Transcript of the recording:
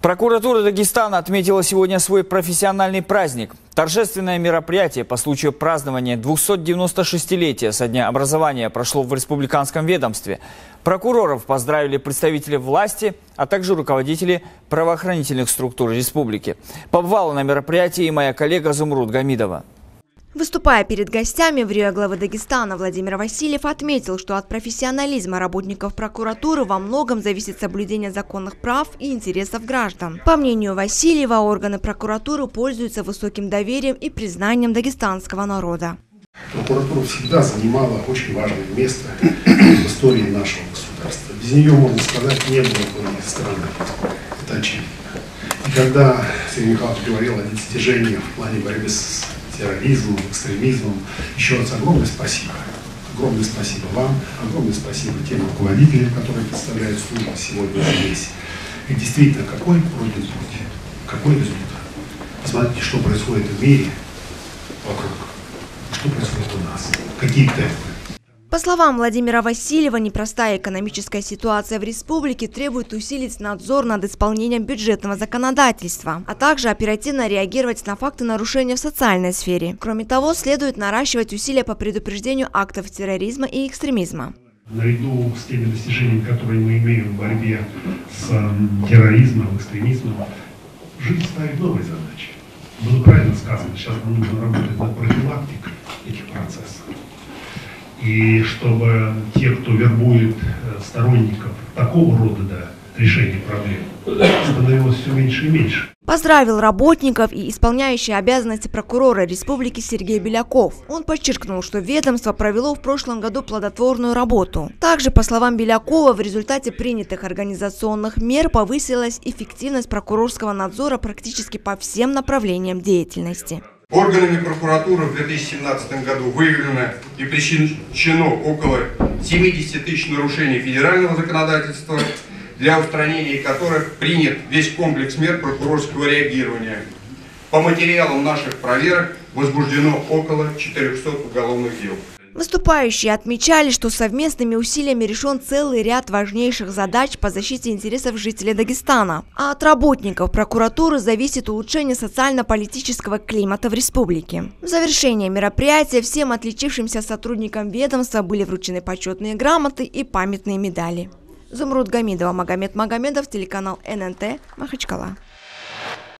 Прокуратура Дагестана отметила сегодня свой профессиональный праздник. Торжественное мероприятие по случаю празднования 296-летия со дня образования прошло в республиканском ведомстве. Прокуроров поздравили представители власти, а также руководители правоохранительных структур республики. Побывала на мероприятии и моя коллега Зумруд Гамидова. Выступая перед гостями, в Рио главы Дагестана Владимир Васильев отметил, что от профессионализма работников прокуратуры во многом зависит соблюдение законных прав и интересов граждан. По мнению Васильева, органы прокуратуры пользуются высоким доверием и признанием дагестанского народа. Прокуратура всегда занимала очень важное место в истории нашего государства. Без нее, можно сказать, не было бы страны. Это очевидно. И когда Сергей Михайлович говорил о достижениях в плане борьбы с терроризмом, экстремизмом, еще раз огромное спасибо. Огромное спасибо вам, огромное спасибо тем руководителям, которые представляют службу сегодня здесь. И действительно, какой пройден путь, какой результат. Посмотрите, что происходит в мире вокруг, что происходит у нас, какие темпы. По словам Владимира Васильева, непростая экономическая ситуация в республике требует усилить надзор над исполнением бюджетного законодательства, а также оперативно реагировать на факты нарушения в социальной сфере. Кроме того, следует наращивать усилия по предупреждению актов терроризма и экстремизма. Наряду с теми достижениями, которые мы имеем в борьбе с терроризмом, экстремизмом, жизнь ставит новые задачи. Было правильно сказано, сейчас нам нужно работать над профилактикой этих процессов. И чтобы те, кто вербует сторонников такого рода решения проблем, становилось все меньше и меньше. Поздравил работников и исполняющий обязанности прокурора республики Сергей Беляков. Он подчеркнул, что ведомство провело в прошлом году плодотворную работу. Также, по словам Белякова, в результате принятых организационных мер повысилась эффективность прокурорского надзора практически по всем направлениям деятельности. Органами прокуратуры в 2017 году выявлено и пресечено около 70 тысяч нарушений федерального законодательства, для устранения которых принят весь комплекс мер прокурорского реагирования. По материалам наших проверок возбуждено около 400 уголовных дел. Выступающие отмечали, что совместными усилиями решен целый ряд важнейших задач по защите интересов жителей Дагестана. А от работников прокуратуры зависит улучшение социально-политического климата в республике. В завершение мероприятия всем отличившимся сотрудникам ведомства были вручены почетные грамоты и памятные медали. Зумруд Гамидова, Магомед Магомедов, телеканал ННТ, Махачкала.